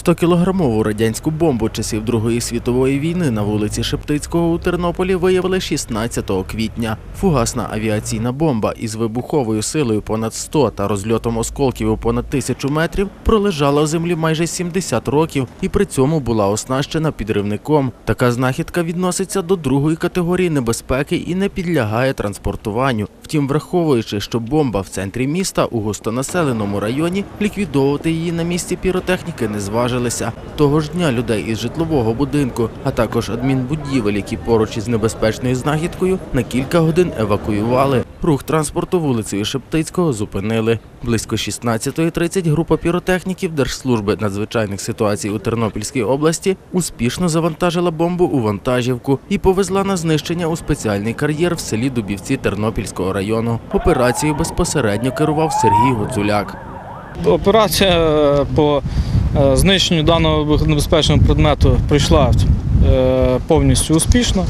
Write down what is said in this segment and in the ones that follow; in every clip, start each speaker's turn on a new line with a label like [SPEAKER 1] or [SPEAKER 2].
[SPEAKER 1] 100-кілограмову радянську бомбу часів Другої світової війни на вулиці Шептицького у Тернополі виявили 16 квітня. Фугасна авіаційна бомба із вибуховою силою понад 100 та розльотом осколків у понад 1000 метрів пролежала в землі майже 70 років і при цьому була оснащена підривником. Така знахідка відноситься до другої категорії небезпеки і не підлягає транспортуванню. Втім, враховуючи, що бомба в центрі міста у густонаселеному районі, ліквідовувати її на місці піротехніки не зважилися. Того ж дня людей із житлового будинку, а також адмінбудівель, які поруч із небезпечною знахідкою, на кілька годин евакуювали. Рух транспорту вулицею Шептицького зупинили. Близько 16:30 група піротехніків Держслужби надзвичайних ситуацій у Тернопільській області успішно завантажила бомбу у вантажівку і повезла на знищення у спеціальний кар'єр в селі Дубівці Тернопільського району. Операцією безпосередньо керував Сергій Гуцуляк.
[SPEAKER 2] Операція по знищенню даного небезпечного предмету пройшла повністю успішно.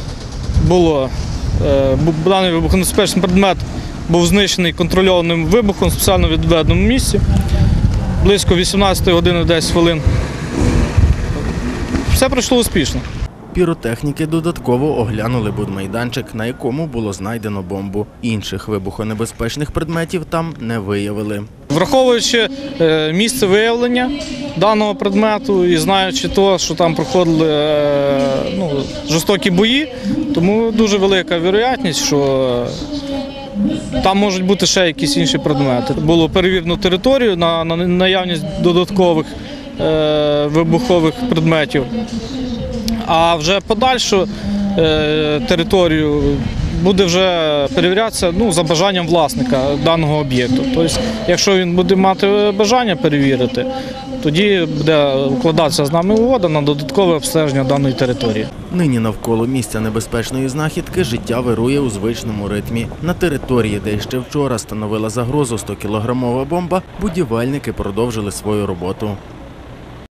[SPEAKER 2] Даний вибухонебезпечний предмет був знищений контрольованим вибухом в спеціально відведеному місці. Близько 18 години 10 хвилин. Все пройшло успішно.
[SPEAKER 1] Піротехніки додатково оглянули будмайданчик, на якому було знайдено бомбу. Інших вибухонебезпечних предметів там не виявили.
[SPEAKER 2] Враховуючи місце виявлення даного предмету і знаючи те, що там проходили жорстокі бої, тому дуже велика вірогідність, що там можуть бути ще якісь інші предмети. Було перевірено територію на наявність додаткових вибухових предметів, а вже подальшу територію буде вже перевірятися за бажанням власника даного об'єкту. Тобто, якщо він буде мати бажання перевірити, тоді буде укладатися з нами угода на додаткове обстеження даної території.
[SPEAKER 1] Нині навколо місця небезпечної знахідки життя вирує у звичному ритмі. На території, де ще вчора становила загрозу 100-кілограмова бомба, будівельники продовжили свою роботу.